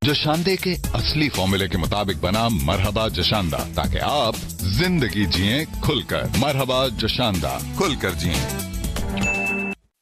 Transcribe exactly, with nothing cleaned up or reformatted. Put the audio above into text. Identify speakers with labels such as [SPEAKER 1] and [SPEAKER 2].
[SPEAKER 1] जोशांदे के असली फॉर्मूले के मुताबिक बना मरहबा जोशांदा, ताकि आप जिंदगी जिएं खुलकर। मरहबा जोशांदा, खुलकर जिएं।